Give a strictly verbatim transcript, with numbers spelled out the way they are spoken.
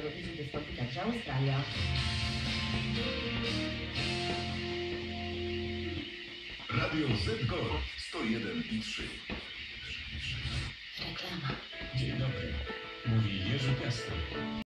Eurowizji wystąpi także Australia. Radio Z Gold sto jeden i trzy. Reklama. Dzień dobry, mówi Jerzy Piastek.